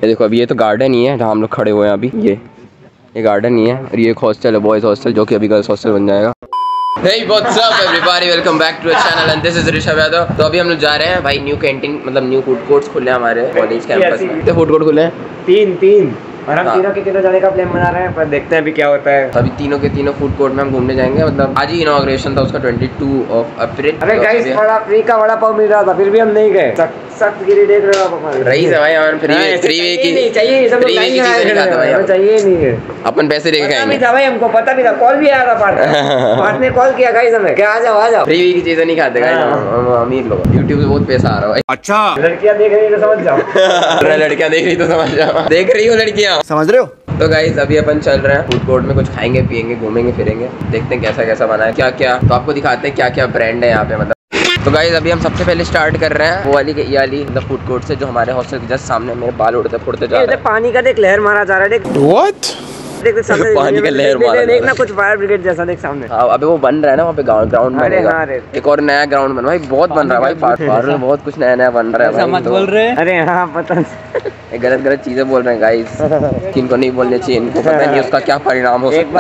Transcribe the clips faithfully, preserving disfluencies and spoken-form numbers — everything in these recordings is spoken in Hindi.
ये देखो अभी ये तो गार्डन ही है जहाँ हम लोग खड़े हुए हैं अभी। ये ये गार्डन ही है और ये एक हॉस्टल है, बॉयज हॉस्टल, जो कि अभी गर्ल्स हॉस्टल बन जाएगा। Hey, what's up everybody? Welcome back to our channel and this is Rishabh Yadav. तो अभी हम लोग जा रहे हैं भाई न्यू कैंटीन, मतलब न्यू फूड कोर्ट्स खुले हैं हमारे कॉलेज कैंपस में। कितने फूड कोर्ट खुले हैं? तीन तीन और हम तीनों के तीनों जाने का प्लान बना रहे हैं, पर देखते हैं अभी क्या होता है। अभी तीनों के तीनों फूड कोर्ट में हम घूमने जाएंगे। मतलब आज ही इनॉग्रेशन था उसका बाईस ऑफ अप्रैल। अरे गाइस बड़ा फ्री का वड़ा पाव मिल रहा था, फिर भी हम नहीं गए। सख्त गिरी देख रहे हो आप। रईस है भाई हमारे फ्री फ्री वे की चाहिए, सब लोग लाइन लगाते भाई, चाहिए नहीं है। अपन पैसे देके खाएंगे भाई, हमको पता भी था, कॉल भी आया था पार्ट पार्ट ने कॉल किया गाइस हमें क्या आ जाओ आ जाओ। फ्री वे की चीजें नहीं खाते गाइस हम अमीर लोग। यूट्यूब से बहुत पैसा आ रहा है। अच्छा लड़कियां देख रही है तो समझ जाओ। लड़कियां देख रही तो समझ जाओ, देख रही हो लड़कियां, समझ रहे हो। तो गाइस अभी अपन चल रहे हैं फूड कोर्ट में, कुछ खाएंगे पियेंगे घूमेंगे फिरेंगे, देखते हैं कैसा कैसा बना है क्या क्या। तो आपको दिखाते हैं क्या क्या ब्रांड है यहाँ पे। मतलब तो गाइस अभी हम सबसे पहले स्टार्ट कर रहे हैं वो वाली ये वाली मतलब फूड कोर्ट से, जो हमारे हॉस्टल के जस्ट सामने मेरे बाल उड़ते फुड़ते जा रहे हैं। पानी का देख लहर मारा जा रहा है, देख व्हाट देख सामने पानी का लहर मारा, देख ना कुछ फायर ब्रिगेड जैसा देख सामने। हां अबे वो बन रहा है ना वहाँ पे ग्राउंड बनेगा, एक और नया ग्राउंड बन भाई, बहुत बन रहा है भाई, पार्ट पार्ट में बहुत कुछ नया नया बन रहा है भाई। बोल रहे हैं अरे हां पता नहीं, गलत गलत चीजें बोल रहे हैं गाइस, किनको नहीं बोलने चाहिए, इनको पता नहीं उसका क्या परिणाम हो सकता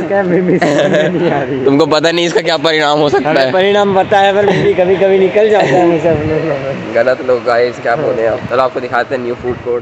है। तुमको पता नहीं इसका क्या परिणाम हो सकता है। परिणाम पता है पर कभी कभी निकल जाता है। गलत लोग गाइस क्या बोले आप। चलो आपको दिखाते हैं न्यू फूड कोर्ट।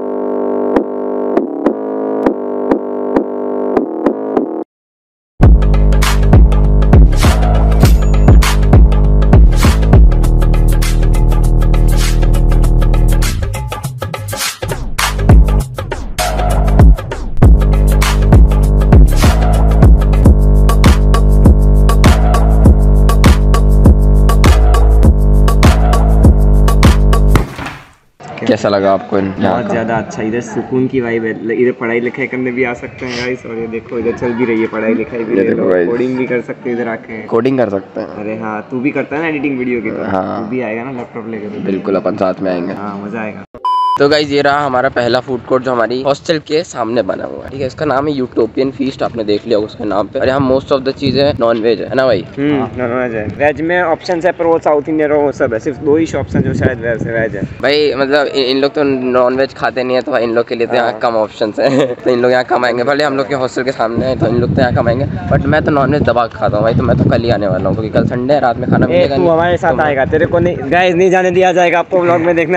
कैसा लगा आपको? बहुत ज़्यादा अच्छा, इधर सुकून की वाइब है, इधर पढ़ाई लिखाई करने भी आ सकते हैं गाइस। और ये देखो इधर चल भी रही है पढ़ाई लिखाई भी, कोडिंग भी कर सकते हैं इधर आके, कोडिंग कर सकते हैं। अरे हाँ तू भी करता है ना एडिटिंग वीडियो की, हाँ तू भी आएगा ना लैपटॉप लेकर? बिल्कुल अपन साथ में आएंगे, हाँ मजा आएगा। तो गाइस ये रहा हमारा पहला फूड कोर्ट जो हमारी हॉस्टल के सामने बना हुआ है, ठीक है। इसका नाम है यूटोपियन फीस्ट, आपने देख लिया उसके नाम पे। और यहाँ मोस्ट ऑफ द चीजें नॉन वेज है ना भाई? नॉन वेज है, वेज में ऑप्शन है पर वो साउथ इंडियन और वो सब है, सिर्फ दो ही ऑप्शन जो शायद वैसे वेज है भाई। मतलब इन लोग तो नॉन वेज खाते नहीं है, तो इन लोग के लिए तो यहाँ कम ऑप्शन है। तो इन लोग यहाँ कमाएंगे, भले हम लोग के हॉस्टल के सामने है तो इन लोग तो यहाँ कमाएंगे, बट मैं तो नॉन वेज दबा के खाता हूँ भाई। तो मैं तो कल ही आने वाला हूँ क्योंकि कल संडे है, रात में खाना मिलेगा। तू हमारे साथ आएगा, तेरे को नहीं गाइस नहीं जाने दिया जाएगा, आपको व्लॉग में देखना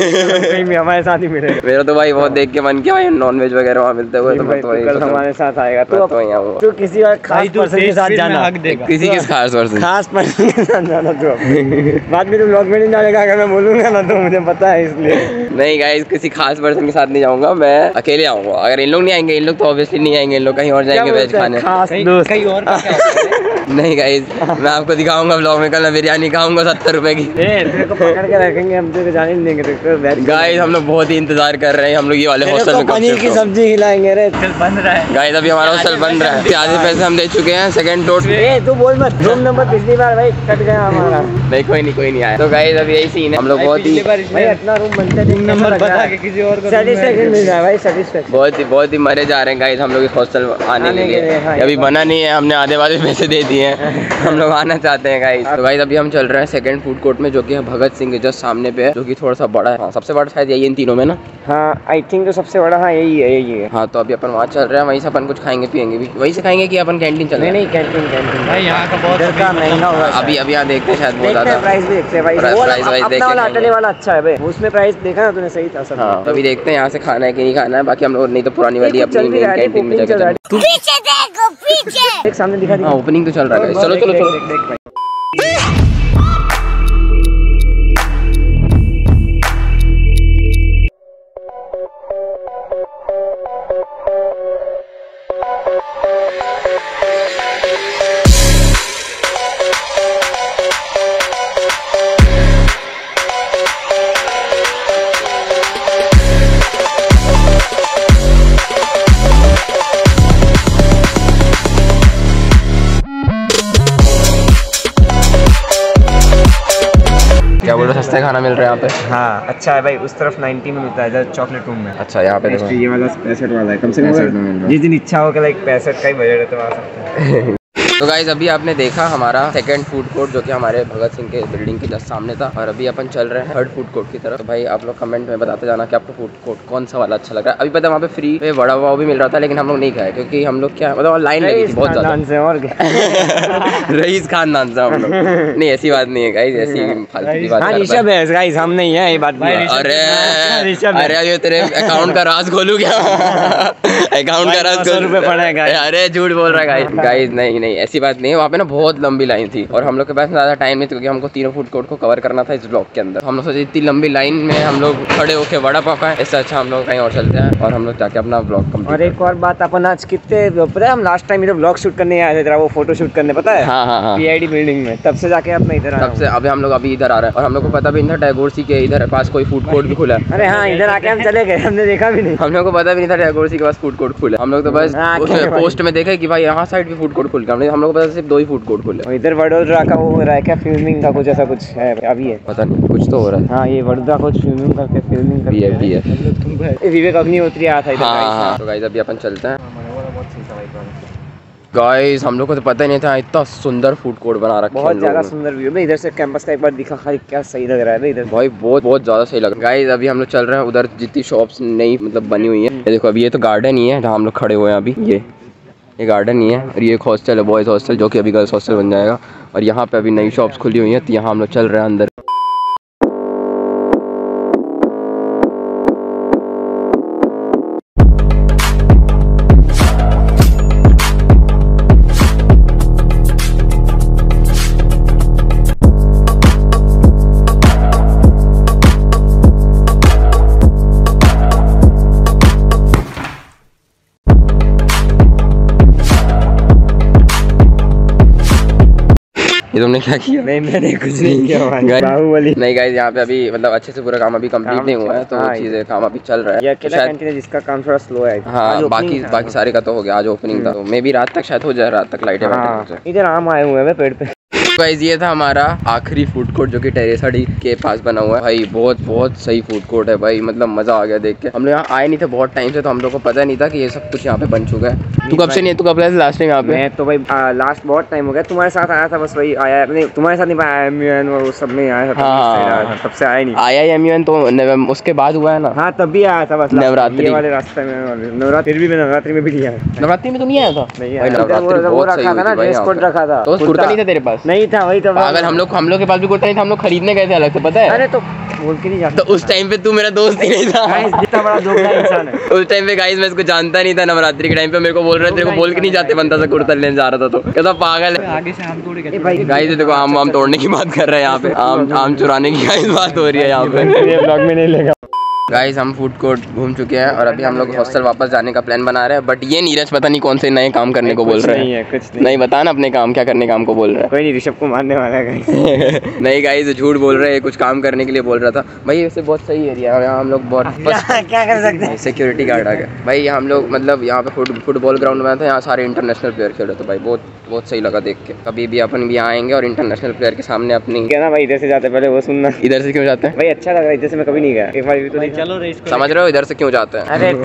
भी हमारे साथ ही मिलेगा। मेरा तो भाई बहुत देख के मन किया भाई नॉन वेज वगैरह वहाँ मिलते हुए, तो मैं तो कल हमारे साथ आएगा। तो तू किसी खास पर्सन के साथ जाना, किसी किस खास पर्सन खास पर्सन के साथ जाना। तो बाद में तुम व्लॉग में नहीं डालेगा अगर मैं बोलूंगा ना, तो मुझे पता है इसलिए। नहीं गाइस किसी खास पर्सन के साथ नहीं जाऊंगा, मैं अकेले आऊंगा। अगर इन लोग नहीं आएंगे, इन लोग तो ऑब्वियसली नहीं आएंगे, इन लोग कहीं और जाएंगे वेज खाने। खास दोस्त कहीं और नहीं गाइस मैं आपको दिखाऊंगा व्लॉग में, कल मैं बिरयानी खाऊंगा सत्तर रुपए की। तेरे को पकड़ के रखेंगे हम, तेरे जाने नहीं देंगे गाइस। हम लोग बहुत ही इंतजार कर रहे हैं, हम लोग ये वाले हॉस्टल में पनीर की सब्जी खिलाएंगे रे। चल बन रहा है गाइस, अभी हमारा हॉस्टल बन रहा है, आधे पैसे हम दे चुके हैं सेकंड फ्लोर पे। तू बोल मत, रूम नंबर पिछली बार भाई कट गया हमारा। नहीं कोई नहीं कोई नहीं आया। तो गाइस अभी यही सीन है, हम लोग बहुत ही भाई अपना रूम बनता है, रूम नंबर बता के किसी और को सैटिस्फैक्शन मिल जाए भाई, सैटिस्फैक्शन। बहुत ही बहुत ही मरे जा रहे हैं गाइस हम लोग इस हॉस्टल आने के लिए। अभी बना नहीं है, हमने आधे वाले पैसे दे दिए हैं, हम लोग आना चाहते हैं गाइस। तो गाइस अभी हम चल रहे हैं सेकंड फूड कोर्ट में, जो कि है भगत सिंह के जस्ट सामने पे है, जो कि थोड़ा सा बड़ा है। हाँ सबसे बड़ा शायद यही इन तीनों में ना। हाँ आई थिंक तो सबसे बड़ा हाँ यही है यही है। हाँ तो अभी अपन वहाँ चल रहे हैं, वहीं से अपन कुछ खाएंगे पियेंगे भी, वहीं से खाएंगे कि अपन कैंटीन चल रहे हैं? नहीं कैंटीन कैंटीन भाई यहाँ का बहुत महंगा होगा अभी अभी यहाँ देखते हैं शायद बहुत ज़्यादा प्राइस भी देखते हैं भाई। प्राइस वाइज देखते हैं, अटले वाला अच्छा है भाई, उसमें प्राइस देखा ना तूने, सही था सब। हाँ अभी देखते हैं यहाँ से खाना है कि नहीं खाना है, बाकी हम लोग नहीं तो पुरानी वाली अपनी मेन कैंटीन में जाकर पीछे देखो पीछे एक सामने दिखा। हाँ ओपनिंग तो चल रहा है, चलो चलो चलो। क्या बोल रहे हो, सस्ता खाना मिल रहा है यहाँ पे? हाँ अच्छा है भाई, उस तरफ नब्बे में मिलता है इधर चॉकलेट रूम में। अच्छा यहाँ पे ये वाला पैंसठ वाला है, कम से कम जिस दिन इच्छा हो कि लाइक पैंसठ का ही बजट है तो आ सकते हैं। तो गाइज अभी आपने देखा हमारा सेकंड फूड कोर्ट जो कि हमारे भगत सिंह के बिल्डिंग के जस्ट सामने था, और अभी अपन चल रहे हैं थर्ड फूड कोर्ट की तरफ। तो भाई आप लोग कमेंट में बताते जाना कि आपको फूड कोर्ट कौन सा वाला अच्छा लग रहा है। अभी पता वहाँ पे फ्री पे बड़ा पाव भी मिल रहा था, लेकिन हम लोग नहीं खाए क्योंकि हम लोग क्या मतलब लाइन लगी थी बहुत ज्यादा। और रईस खानदान से हम लोग नहीं, ऐसी बात नहीं है गाइज, ऐसी फालतू की बात ऋषभ है गाइज, हम नहीं है ये बात। अरे अरे ये तेरे अकाउंट का राज खोलू क्या? अकाउंट का राज खोलू पड़ेगा? अरे झूठ बोल रहा है गाइज। गाइज नहीं नहीं ऐसी बात नहीं है, वहाँ पे ना बहुत लंबी लाइन थी और हम लोग के पास ज़्यादा टाइम नहीं था क्योंकि हमको तीनों फूड कोर्ट को कवर करना था इस ब्लॉक के अंदर। हम लोग सोचे इतनी लंबी लाइन में हम लोग खड़े होकर वड़ा पाव खाएं, इससे अच्छा हम लोग कहीं और चलते हैं और हम लोग जाके अपना ब्लॉग कंप्लीट। और एक और बात, अपन आज कितने पता है, हम लास्ट टाइम इधर ब्लॉग शूट करने आए थे, वो फोटो शूट करने पता है। हाँ हाँ हाँ पीआईडी बिल्डिंग में, तब से जाके अपने इधर तब से अभी हम लोग अभी इधर आ रहे हैं और हम लोग को पता भी नहीं था टैगोर सी के इधर पास कोई फूड कोर्ट भी खुला है। अरे हाँ इधर आके हम चले गए, हमने देखा भी नहीं, हम लोग को पता भी नहीं था टैगोर सी के पास फूड कोर्ट खुला। हम लोग तो बस पोस्ट में देखे कि भाई यहाँ साइड भी फूड कोर्ट खुल गया, हम लोग को पता सिर्फ दो ही फूड कोर्ट खुले। इधर वडोदरा का वो हो रहा है क्या, फिल्मिंग का कुछ ऐसा कुछ है अभी है, पता नहीं कुछ तो हो रहा है। हाँ ये वडोदरा कुछ फिल्मिंग करके फिल्मिंग करके है भी है। विवेक अग्निहोत्री आया था इधर। हाँ तो गाइस अभी अपन चलते हैं। गाइस हम लोग को तो पता ही नहीं था इतना सुंदर फूड कोर्ट बना रखा है, बहुत ज्यादा सुंदर व्यू है। इधर से कैंपस का एक बार दिखा खाली, क्या सही लग रहा है इधर भाई, बहुत बहुत ज्यादा सही लग रहा है। गाइस अभी हम लोग चल रहे हैं उधर जितनी शॉप्स नई मतलब बनी हुई है। ये देखो अभी ये तो गार्डन ही है जहाँ हम लोग खड़े हुए हैं अभी, ये ये गार्डन ही है और ये एक हॉस्टल है बॉयज़ हॉस्टल जो कि अभी गर्ल्स हॉस्टल बन जाएगा। और यहाँ पे अभी नई शॉप्स खुली हुई हैं तो यहाँ हम लोग चल रहे हैं अंदर। ये तुमने क्या किया? नहीं मैंने कुछ नहीं किया बाहुबली। नहीं गाइस यहाँ पे अभी मतलब अच्छे से पूरा काम अभी कंप्लीट नहीं हुआ है, तो चीजें काम अभी चल रहा है। ये अकेला कैंटीन है जिसका काम थोड़ा स्लो है। हाँ बाकी बाकी सारे का तो हो गया, आज ओपनिंग था तो मे बी रात तक शायद हो जाए, रात तक लाइटें बैठे। इधर आम आए हुए हैं पेड़ पे। गाइस ये था हमारा आखिरी फूड कोर्ट जो कि टेरेसाडी के पास बना हुआ है। भाई बहुत बहुत सही फूड कोर्ट है भाई, मतलब मजा आ गया देख के। हम लोग यहाँ आए नहीं थे बहुत टाइम से, तो हम लोग को पता नहीं था कि ये सब कुछ यहाँ पे बन चुका है। तू कब से नहीं, तू कब से लास्ट टाइम यहाँ पे? मैं तो भाई लास्ट बहुत टाइम हो गया, तुम्हारे साथ आया था बस, वही आया नहीं तुम्हारे साथ नहीं पाया, एम यू एन वो सब में आया था। हाँ तब से आया नहीं। आया एम यू एन तो उसके बाद हुआ है ना। हाँ तब भी आया था बस नवरात्रि वाले रास्ते में। नवरात्रि भी नवरात्रि में भी नहीं आया। नवरात्रि में तो नहीं आया था? वो रखा था ना, ड्रेस कोड रखा था। तो कुर्ता नहीं था तेरे पास? नहीं था, वही तो हम लोग हम लोग के पास भी कुर्ता नहीं था, हम लोग खरीदने गए थे अलग से, पता है? अरे तो बोल के नहीं जाता। तो उस टाइम पे तू मेरा दोस्त ही नहीं था। गाइस जितना बड़ा दोगला इंसान है उस टाइम पे। गाइस मैं इसको जानता नहीं था, नवरात्रि के टाइम पे मेरे को बोल रहे थे, तेरे को बोल के नहीं जाते बनता था, कुर्ता लेने जा रहा था तो कहता पागल है। आगे से आम तोड़ के गाइस देखो आम आम तोड़ने की बात कर रहे हैं यहाँ पे, आम आम चुराने की गाइस बात हो रही है यहाँ पे। ये ब्लॉग में नहीं लेगा। गाइस हम फूड कोर्ट घूम चुके हैं और अभी हम लोग हॉस्टल वापस जाने का प्लान बना रहे हैं, बट ये नीरज पता नहीं कौन से नए काम करने को बोल रहे हैं। नहीं है कुछ नहीं, नहीं बता ना अपने काम क्या करने काम को बोल रहा है। कोई नहीं, ऋषभ को मारने वाला है गाइस। नहीं गाइस झूठ बोल रहे हैं, कुछ काम करने के लिए बोल रहा था भाई। वैसे बहुत सही एरिया है यहाँ, हम लोग बहुत क्या कर सकते हैं। सिक्योरिटी गार्ड आ गया भाई। हम लोग मतलब यहाँ पे फुटबॉल ग्राउंड में था, यहाँ सारे इंटरनेशनल प्लेयर खेल रहे थे भाई, बहुत बहुत सही लगा देख के। कभी भी अपन भी आएंगे और इंटरनेशनल प्लेयर के सामने अपनी क्या ना भाई, इधर से जाते पहले वो सुनना। इधर से क्यों जाते हैं भाई? अच्छा लग रहा है, इधर से मैं कभी नहीं गया। एक बार तो चलो समझ रहे हो इधर से क्यों जाते हैं? अरे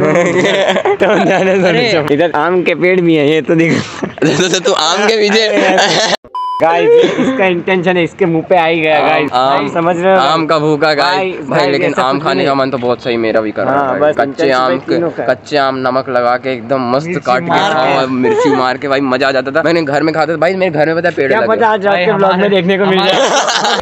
इधर आम के पेड़ भी है, ये तो देख तू आम के पीछे। गाइस इसका इंटेंशन है, इसके मुंह पे आ ही गया गाइस, आम समझ रहे हो? आम का भूखा गाइस भाई, लेकिन आम खाने का मन तो बहुत सही मेरा भी कर रहा है। कच्चे आम कच्चे आम नमक लगा के एकदम मस्त काट के खाओ, मिर्ची मार के भाई मजा आ जाता था। मैंने घर में खाता था भाई, मेरे घर में पता है पेड़ लगा, मजा आज के ब्लॉग में देखने को मिल जाए।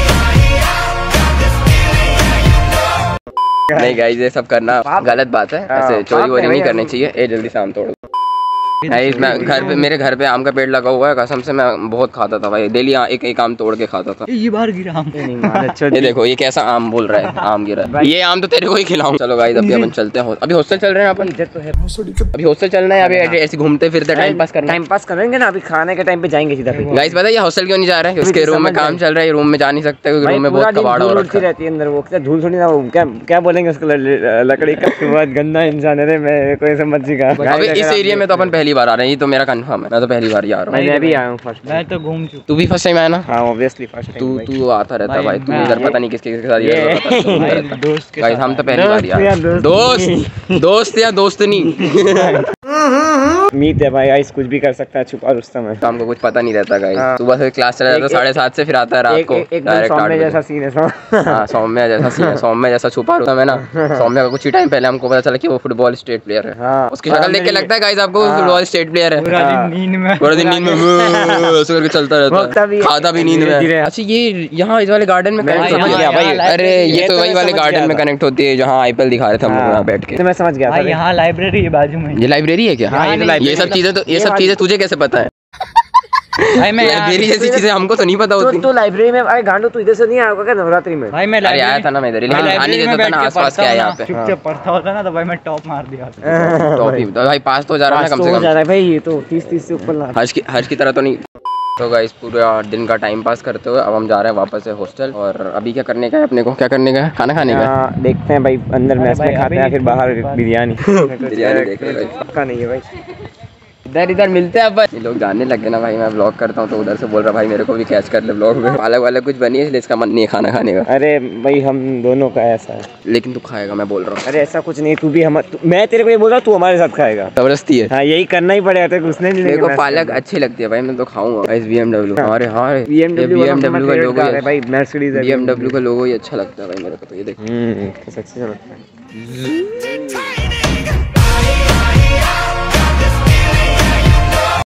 नहीं गाइस ये सब करना गलत बात है, ऐसे चोरी वोरी नहीं करनी चाहिए। ए जल्दी से आम तोड़। गाइस मैं घर पे, मेरे घर पे आम का पेड़ लगा हुआ है, कसम से मैं बहुत खाता था भाई, डेली एक एक आम तोड़ के खाता था। ये बार गिरा आम। ये देखो ये कैसा आम बोल रहा है, आम गिरा है। ये आम तो तेरे को ही खिलाऊं। चलो गाइस अभी अपन चलते हैं, अभी हॉस्टल चल रहे हैं अपन। इधर तो है अभी हॉस्टल चलना है, अभी ऐसे घूमते फिरते टाइम पास करना टाइम पास करेंगे ना, अभी खाने के टाइम पे जाएंगे सीधा। गाइस पता है ये हॉस्टल क्यों नहीं जा रहे हैं? उसके रूम में काम चल रहा है, रूम में जा नहीं सकते, रूम में बहुत कबाड़ हो रखा रहती है अंदर। वो धूल थोड़ी ना, क्या क्या बोलेंगे उसको, लकड़ी का बहुत गंदा इंसान है। मैं कोई समझ का अभी इस एरिया में तो अपन पहली बार आ रहे हैं, ये तो मेरा कंफर्म है, मैं तो पहली बार आ रहा हूँ। मैं भी आया हूँ फर्स्ट, मैं तो घूम चुका। तू भी फर्स्ट टाइम आया ना? हाँ ऑब्वियसली फर्स्ट टाइम। तू तू आता रहता भाई, तू इधर पता नहीं किसके किसके साथ ये दोस्त। गाइस हम तो पहली बार यार, दोस्त दोस्त या दोस्तनी। मीत है भाई, गाइस कुछ भी कर सकता है छुपा रुस्तम है। शाम को कुछ पता नहीं रहता गाइस। हाँ। सुबह से क्लास चला जाता है साढ़े सात से, फिर आता है रात को डायरेक्ट आठ बजे। जैसा सीन है हाँ सौम्य जैसा सीन है, सौम्य जैसा छुपा रुस्तम है ना। सौम्य का कुछ ही टाइम पहले हमको पता चला कि वो फुटबॉल स्टेट प्लेयर है। हाँ। उसकी शक्ल देख के लगता है गाइस आपको फुटबॉल स्टेट प्लेयर है। पूरा दिन नींद में पूरा दिन नींद में ऐसे करके चलता रहता है, खाता भी नींद में। अच्छा ये यहाँ इस वाले गार्डन में कनेक्ट होती है भाई? अरे ये तो वही वाले गार्डन में कनेक्ट होती है जहाँ आईपीएल दिखा रहे थे हम लोग यहाँ बैठ के। मैं समझ गया था, यहाँ लाइब्रेरी है बाजू में। ये लाइब्रेरी है क्या? ये सब चीजें तो ये सब चीजें तुझे कैसे पता है? भाई मैं लाइब्रेरी जैसी चीजें हमको तो नहीं पता होती। तो लाइब्रेरी में भाई गांडू तू इधर से नहीं आया क्या नवरात्रि में? भाई मैं अरे आया था ना मैं इधर, लेकिन आने देता था ना आसपास क्या है यहाँ पे। चुपचाप पढ़ता होता ना तो भाई मैं टॉप मार दिया। टॉप ही तो भाई पास तो हो जा रहा है ना कम से कम। जा रहा है भाई, ये तो तीस तीस से ऊपर ना। हर्ष की हर्ष की तरह तो नहीं। तो गाइस पूरा दिन का टाइम पास करते हुए अब हम जा रहे हैं वापस से हॉस्टल। और अभी क्या करने का है अपने को? क्या करने का है? खाना खाने का देखते हैं भाई, अंदर मैस में खाते हैं फिर बाहर बिरयानी। बिरयानी देख रहे हैं पक्का नहीं है भाई। इधर इधर मिलते हैं अपन। ये लोग जाने लगे ना भाई, मैं व्लॉग करता हूँ तो उधर से बोल रहा भाई मेरे को भी कैच कर ले व्लॉग में। पालक वालक कुछ बनी है इसलिए इसका मन नहीं है खाना खाने का। अरे भाई हम दोनों का ऐसा है। लेकिन तू खाएगा मैं बोल रहा हूँ। अरे ऐसा कुछ नहीं, तू भी हम तु, मैं तेरे को ये बोल रहा हूँ तू हमारे साथ खाएगा। जबरदस्ती है। हाँ यही करना ही पड़ेगा तेरे को, उसने नहीं। मेरे को पालक अच्छी लगती है भाई, मैं तो खाऊंगा। इस बीएमडब्ल्यू। अरे हाँ बीएमडब्ल्यू बीएमडब्ल्यू का लोगो है भाई, मर्सिडीज बीएमडब्ल्यू का लोगो ही अच्छा लगता है भाई मेरे को तो। ये देख हम्म सच्ची लगता है।